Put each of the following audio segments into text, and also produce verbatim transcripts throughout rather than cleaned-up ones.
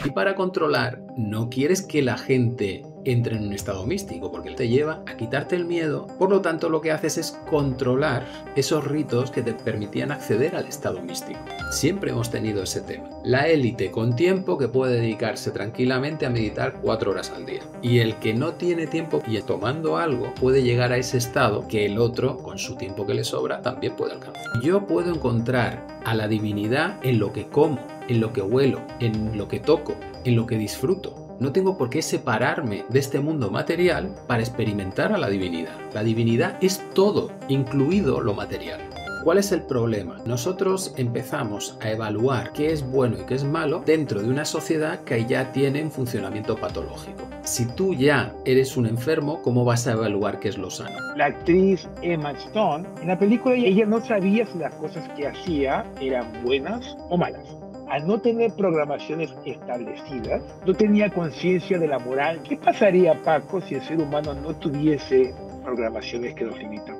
Y para controlar, no quieres que la gente entre en un estado místico, porque te lleva a quitarte el miedo. Por lo tanto, lo que haces es controlar esos ritos que te permitían acceder al estado místico. Siempre hemos tenido ese tema. La élite con tiempo que puede dedicarse tranquilamente a meditar cuatro horas al día. Y el que no tiene tiempo y tomando algo puede llegar a ese estado que el otro, con su tiempo que le sobra, también puede alcanzar. Yo puedo encontrar a la divinidad en lo que como, en lo que huelo, en lo que toco, en lo que disfruto. No tengo por qué separarme de este mundo material para experimentar a la divinidad. La divinidad es todo, incluido lo material. ¿Cuál es el problema? Nosotros empezamos a evaluar qué es bueno y qué es malo dentro de una sociedad que ya tiene un funcionamiento patológico. Si tú ya eres un enfermo, ¿cómo vas a evaluar qué es lo sano? La actriz Emma Stone, en la película ella no sabía si las cosas que hacía eran buenas o malas. Al no tener programaciones establecidas, no tenía conciencia de la moral. ¿Qué pasaría, Paco, si el ser humano no tuviese programaciones que nos limitan?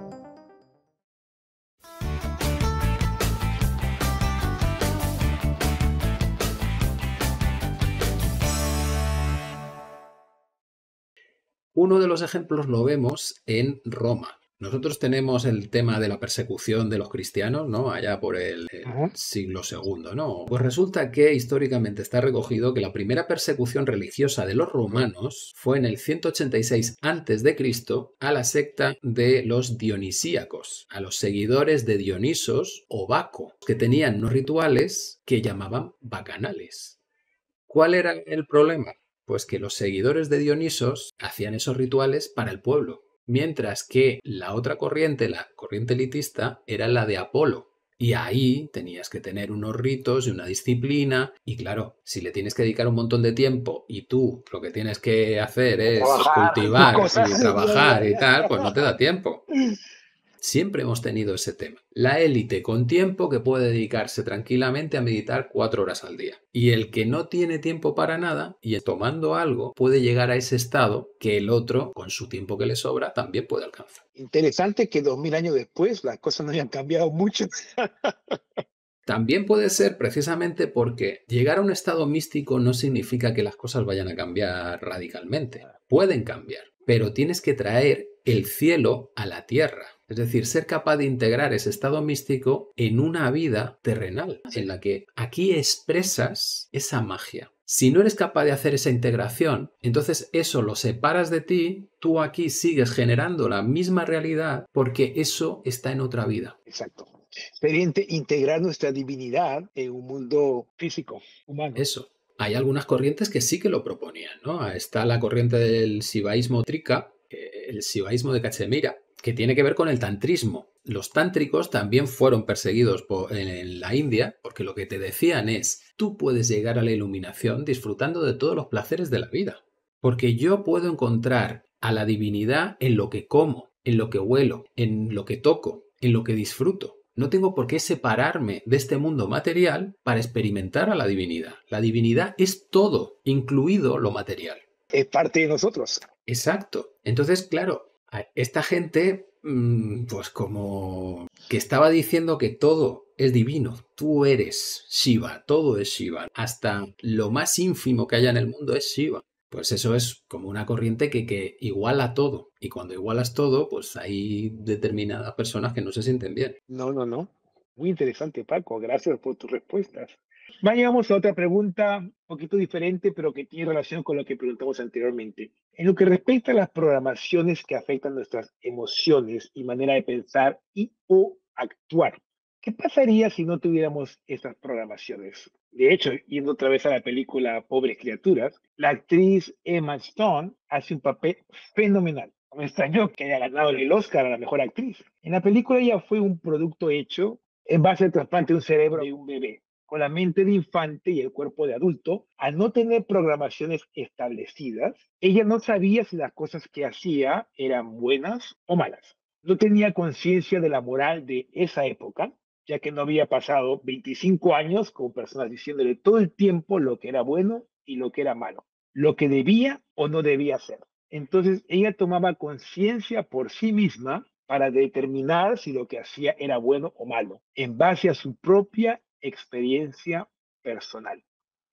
Uno de los ejemplos lo vemos en Roma. Nosotros tenemos el tema de la persecución de los cristianos, ¿no? Allá por el, el Ajá. siglo segundo, ¿no? Pues resulta que históricamente está recogido que la primera persecución religiosa de los romanos fue en el ciento ochenta y seis antes de Cristo a la secta de los dionisíacos, a los seguidores de Dionisos o Baco, que tenían unos rituales que llamaban bacanales. ¿Cuál era el problema? Pues que los seguidores de Dionisos hacían esos rituales para el pueblo, mientras que la otra corriente, la corriente elitista, era la de Apolo. Y ahí tenías que tener unos ritos y una disciplina. Y claro, si le tienes que dedicar un montón de tiempo y tú lo que tienes que hacer es Trabajar, tus cultivar cosas. y trabajar y tal, pues no te da tiempo. Siempre hemos tenido ese tema. La élite con tiempo que puede dedicarse tranquilamente a meditar cuatro horas al día. Y el que no tiene tiempo para nada y tomando algo puede llegar a ese estado que el otro, con su tiempo que le sobra, también puede alcanzar. Interesante que dos mil años después las cosas no hayan cambiado mucho. También puede ser precisamente porque llegar a un estado místico no significa que las cosas vayan a cambiar radicalmente. Pueden cambiar, pero tienes que traer el cielo a la tierra. Es decir, ser capaz de integrar ese estado místico en una vida terrenal, en la que aquí expresas esa magia. Si no eres capaz de hacer esa integración, entonces eso lo separas de ti, tú aquí sigues generando la misma realidad porque eso está en otra vida. Exacto. Sería integrar nuestra divinidad en un mundo físico, humano. Eso. Hay algunas corrientes que sí que lo proponían, ¿no? Está la corriente del sivaísmo trika, el sivaísmo de Cachemira, que tiene que ver con el tantrismo. Los tántricos también fueron perseguidos por, en la India porque lo que te decían es, tú puedes llegar a la iluminación disfrutando de todos los placeres de la vida. Porque yo puedo encontrar a la divinidad en lo que como, en lo que huelo, en lo que toco, en lo que disfruto. No tengo por qué separarme de este mundo material para experimentar a la divinidad. La divinidad es todo, incluido lo material. Es parte de nosotros. Exacto. Entonces, claro, esta gente, pues como que estaba diciendo que todo es divino, tú eres Shiva, todo es Shiva, hasta lo más ínfimo que haya en el mundo es Shiva. Pues eso es como una corriente que, que iguala todo. Y cuando igualas todo, pues hay determinadas personas que no se sienten bien. No, no, no. Muy interesante, Paco. Gracias por tus respuestas. Vayamos a otra pregunta un poquito diferente, pero que tiene relación con lo que preguntamos anteriormente. En lo que respecta a las programaciones que afectan nuestras emociones y manera de pensar y o actuar, ¿qué pasaría si no tuviéramos esas programaciones? De hecho, yendo otra vez a la película Pobres Criaturas, la actriz Emma Stone hace un papel fenomenal. Me extrañó que haya ganado el Oscar a la mejor actriz. En la película ella fue un producto hecho en base al trasplante de un cerebro de un bebé, con la mente de infante y el cuerpo de adulto. Al no tener programaciones establecidas, ella no sabía si las cosas que hacía eran buenas o malas. No tenía conciencia de la moral de esa época, ya que no había pasado veinticinco años con personas diciéndole todo el tiempo lo que era bueno y lo que era malo, lo que debía o no debía hacer. Entonces ella tomaba conciencia por sí misma para determinar si lo que hacía era bueno o malo, en base a su propia experiencia personal.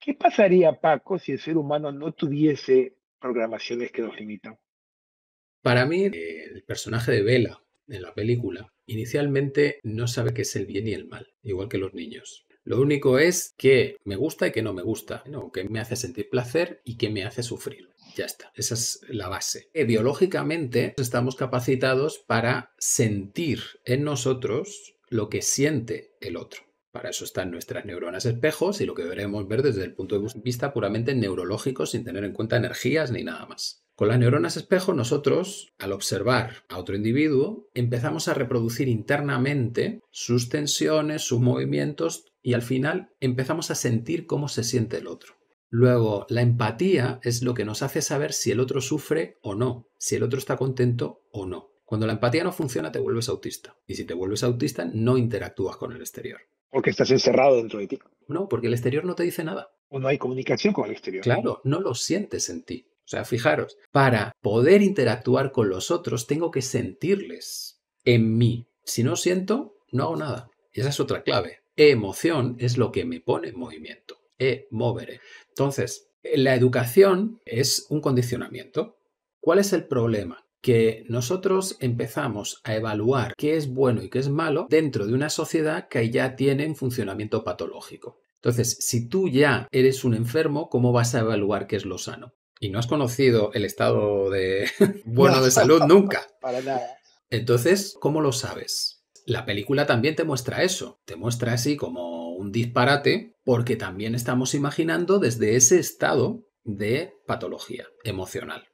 ¿Qué pasaría, Paco, si el ser humano no tuviese programaciones que nos limitan? Para mí, eh, el personaje de Bella en la película inicialmente no sabe qué es el bien y el mal, igual que los niños. Lo único es que me gusta y que no me gusta, ¿no? Que me hace sentir placer y que me hace sufrir. Ya está, esa es la base. Eh, biológicamente estamos capacitados para sentir en nosotros lo que siente el otro. Para eso están nuestras neuronas espejos y lo que deberemos ver desde el punto de vista puramente neurológico, sin tener en cuenta energías ni nada más. Con las neuronas espejo, nosotros, al observar a otro individuo, empezamos a reproducir internamente sus tensiones, sus movimientos y al final empezamos a sentir cómo se siente el otro. Luego, la empatía es lo que nos hace saber si el otro sufre o no, si el otro está contento o no. Cuando la empatía no funciona, te vuelves autista. Y si te vuelves autista, no interactúas con el exterior. Porque estás encerrado dentro de ti. No, porque el exterior no te dice nada. O no hay comunicación con el exterior. Claro, no lo sientes en ti. O sea, fijaros, para poder interactuar con los otros tengo que sentirles en mí. Si no siento, no hago nada. Y esa es otra clave. Emoción es lo que me pone en movimiento. E movere. Entonces, la educación es un condicionamiento. ¿Cuál es el problema? Que nosotros empezamos a evaluar qué es bueno y qué es malo dentro de una sociedad que ya tiene un funcionamiento patológico. Entonces, si tú ya eres un enfermo, ¿cómo vas a evaluar qué es lo sano? Y no has conocido el estado de bueno No, de salud nunca. para nada. Entonces, ¿cómo lo sabes? La película también te muestra eso. Te muestra así como un disparate porque también estamos imaginando desde ese estado de patología emocional.